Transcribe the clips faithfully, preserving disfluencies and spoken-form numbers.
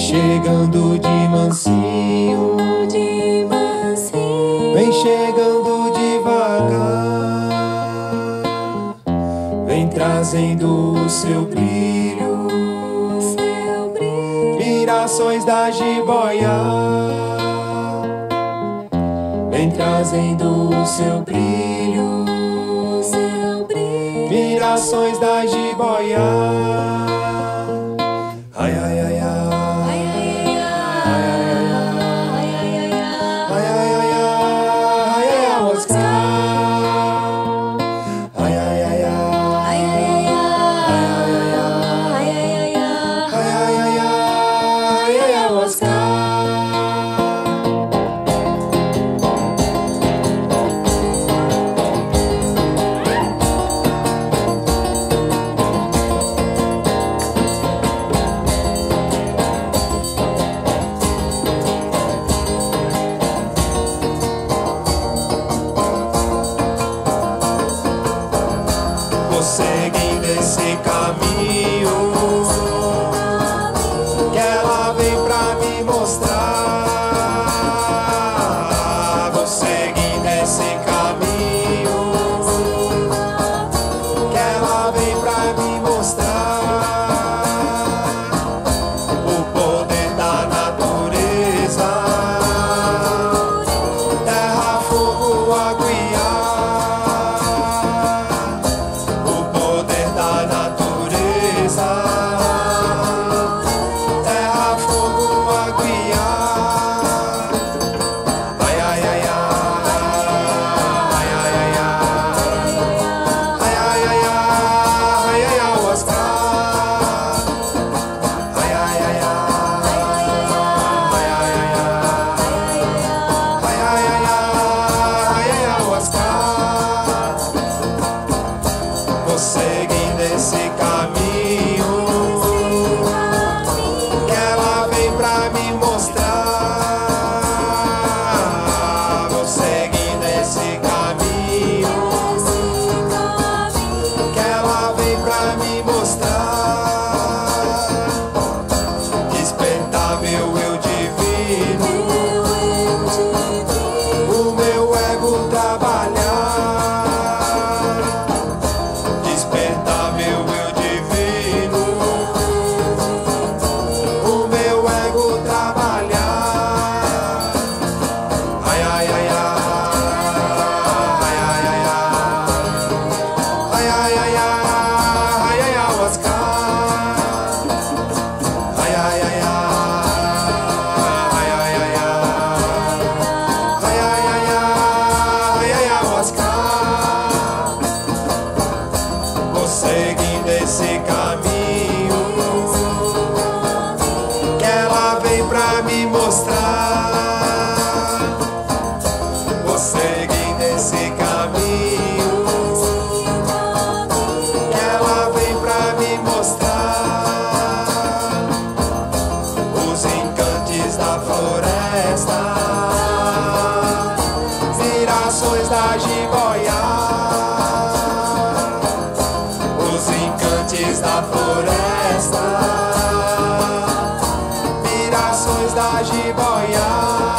chegando de mansinho, de mansinho. vem chegando devagar, vem trazendo o seu brilho, Seu brilho. virações da jiboia, vem trazendo o seu brilho, Seu brilho. virações da jiboia. Ai, ai, ai, ai. Ai, ai, ai, ai, ai, ai, ai. Ai, ai, ai, ai, ai, ai, Oscar. Ai, ai, ai, ai. Ai, ai, ai, ai, ai, ai, ai. Ai, ai, ai, ai, ai, ai, Oscar. Vou seguindo esse caminho que ela vem pra me mostrar. Vou seguindo esse caminho que ela vem pra me mostrar. O poder da natureza, terra, fogo, água e ar. O poder da natureza, terra, fogo, água e ar. Ai, ai, ai, ai. Ai, ai, ai, ai. Ai, ai, ai, ai. Ai, ai, ai, Oscar. Ai, ai, ai, ai. Ai, ai, ai, ai. Ai, ai, ai, ai, ai, Oscar. Vou seguindo esse caminho que ela vem pra me mostrar. Vou seguindo esse caminho que ela vem pra me mostrar. Despertar meu eu divino, o meu ego trabalhar. Despertar meu eu divino, o meu ego trabalhar. Ai, ai, ai, ai. Ai, ai, ai, ai. Ai, ai, ai, ai. Ai, ai, ai, Oscar. Ai, ai, ai, ai. Ai, ai, ai, ai. Ai, ai, ai, ai. Ai, ai, ai, Oscar. Vou seguindo esse caminho que ela vem pra me mostrar. Vou seguindo esse caminho que ela vem pra me mostrar. Os encantes da floresta, virações da jiboia. Os encantes da floresta, virações da jiboia.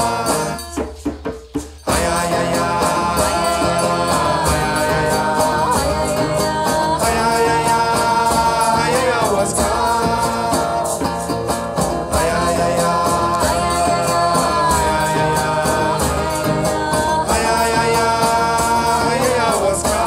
Ai, ai, ai, ai. Ai, ai, ai, ai. Ai, ai, ai, ai. Ai, ai, ai, Oscar. Ai, ai, ai, ai. Ai, ai, ai, ai. Ai, ai, ai, ai. Ai, ai, Oscar.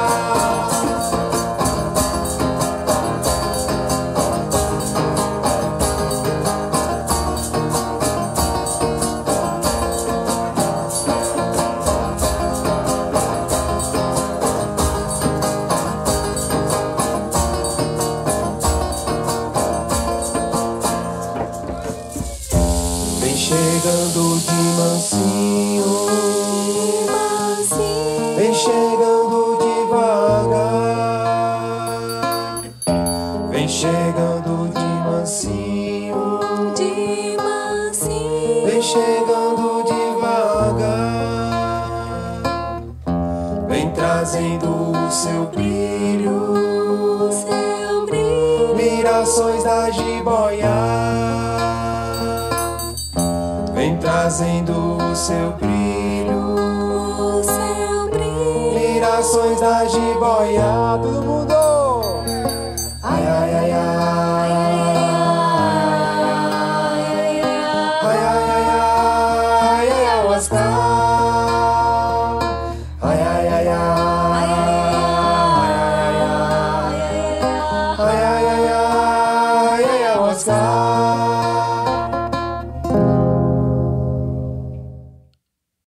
Vem chegando de mansinho, vem chegando devagar, vem chegando de mansinho, De mansinho. vem chegando devagar, vem trazendo o seu brilho, Seu brilho. virações da jiboia. trazendo o seu brilho. o seu brilho. Mirações da jiboia, todo mundo. Ai, ai, ai, ai. Ai, ai, ai, ai, ayahuasca. Ai, ai, ai, ai. Ai, ai, ai, ai, ayahuasca.